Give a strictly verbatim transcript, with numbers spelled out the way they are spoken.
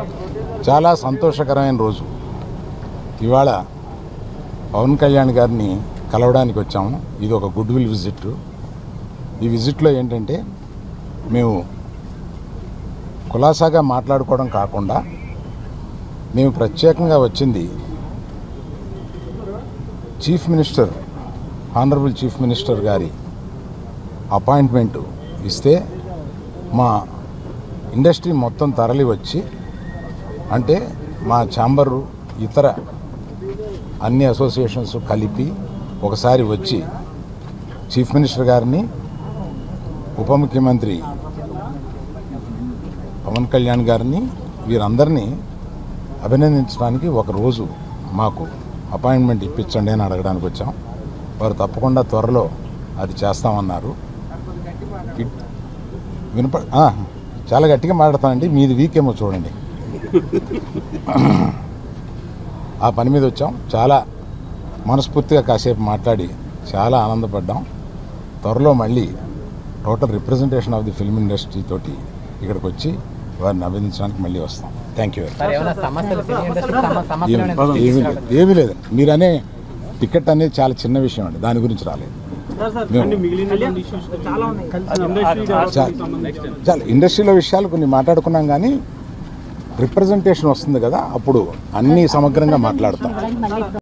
చాలా సంతోషకరమైన రోజు. ఇవాళ పవన్ కళ్యాణ్ గారిని కలవడానికి వచ్చాము. ఇది ఒక గుడ్ విల్ విజిట్. ఈ విజిట్లో ఏంటంటే మేము కులాసాగా మాట్లాడుకోవడం కాకుండా మేము ప్రత్యేకంగా వచ్చింది chief minister honourable chief minister గారి అపాయింట్మెంటు ఇస్తే మా ఇండస్ట్రీ మొత్తం తరలి వచ్చి, అంటే మా ఛాంబరు ఇతర అన్ని అసోసియేషన్స్ కలిపి ఒకసారి వచ్చి చీఫ్ మినిస్టర్ గారిని, ఉప ముఖ్యమంత్రి పవన్ కళ్యాణ్ గారిని, వీరందరినీ అభినందించడానికి ఒకరోజు మాకు అపాయింట్మెంట్ ఇప్పించండి అని అడగడానికి వచ్చాం. వారు తప్పకుండా త్వరలో అది చేస్తామన్నారు. వినప చాలా గట్టిగా మాట్లాడతానండి, మీది వీక్ ఏమో చూడండి. ఆ పని మీద వచ్చాం. చాలా మనస్ఫూర్తిగా కాసేపు మాట్లాడి చాలా ఆనందపడ్డాం. త్వరలో మళ్ళీ total representation of the film industry తోటి ఇక్కడికి వచ్చి వారిని అభినందించడానికి మళ్ళీ వస్తాం. Thank you. ఏమీ లేదు, మీరనే టికెట్ అనేది చాలా చిన్న విషయం అండి, దాని గురించి రాలేదు. చాలా ఇండస్ట్రీలో విషయాలు కొన్ని మాట్లాడుకున్నాం, కానీ రిప్రజెంటేషన్ వస్తుంది కదా, అప్పుడు అన్నీ సమగ్రంగా మాట్లాడతాం.